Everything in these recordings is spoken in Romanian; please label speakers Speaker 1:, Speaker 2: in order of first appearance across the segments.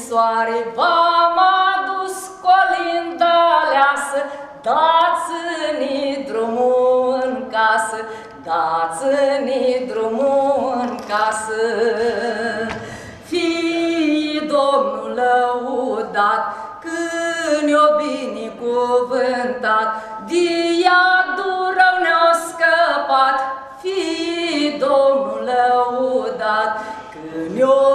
Speaker 1: soare, v-am adus colinda aleasă, dați-ni drumul în casă, dați-ni drumul în casă. Fii Domnul lăudat, când i-o binecuvântat, diadul rău ne-a scăpat. Fii Domnul lăudat, când i-o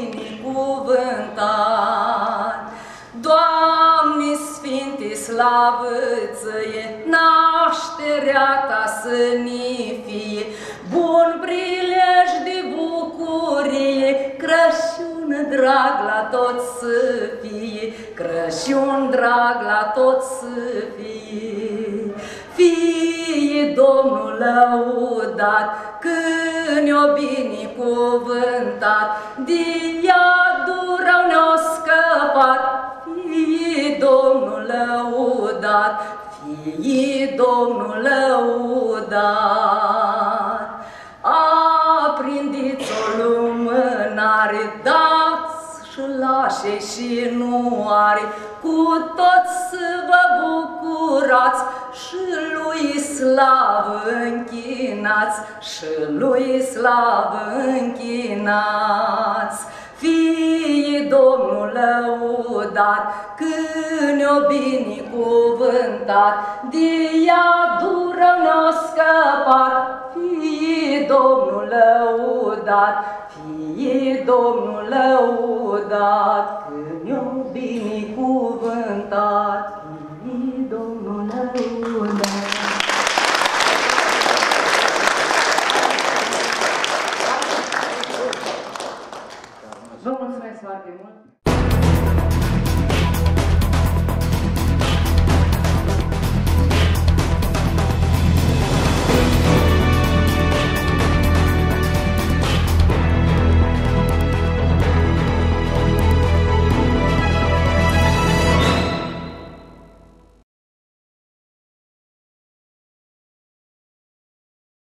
Speaker 1: binecuvântat. Doamne Sfinte, slavă-ți-e, nașterea Ta să ne fie, bun prilej de bucurie, Crăciun drag la toți să fie, Crăciun drag la toți să fie. Fie Domnul lăudat, când i-o binecuvântat, diadul rău ne-a scăpat. Fie Domnul lăudat, fie Domnul lăudat. Aprindeți-o lumânare, dați și lașe și nu are, cu toți să vă bucurați și lui slavă închinați, și lui slavă închinați. Fie Domnul lăudat, când i-o binecuvântat, diadul rău ne-a scăpat. Fie Domnul lăudat, fie Domnul lăudat, când i-o binecuvântat, fie Domnul lăudat. Vă mulțumesc foarte mult!